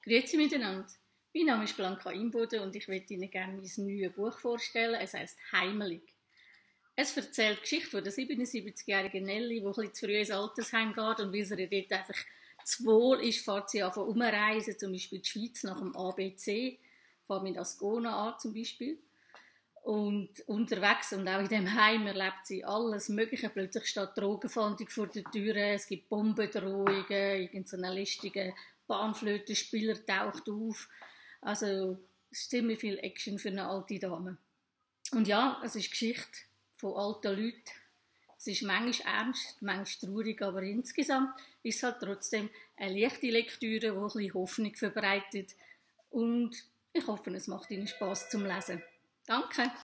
Grüezi miteinander. Mein Name ist Blanca Imboden und ich möchte Ihnen gerne mein neues Buch vorstellen. Es heisst «Heimelig». Es erzählt die Geschichte von der 77-jährigen Nelly, die ein bisschen zu früh ins Altersheim geht und weil sie ihr dort einfach zu wohl ist, fährt sie an umreisen, zum Beispiel die Schweiz nach dem ABC, fährt mit Ascona an zum Beispiel. Und unterwegs und auch in dem Heim erlebt sie alles Mögliche. Plötzlich steht Drogenfahndung vor der Tür, es gibt Bombendrohungen, irgendein lästiger Panflötenspieler taucht auf. Also es ist ziemlich viel Action für eine alte Dame. Und ja, es ist Geschichte von alten Leuten. Es ist manchmal ernst, manchmal traurig, aber insgesamt ist es halt trotzdem eine leichte Lektüre, die ein bisschen Hoffnung verbreitet. Und ich hoffe, es macht Ihnen Spass zum Lesen. Danke!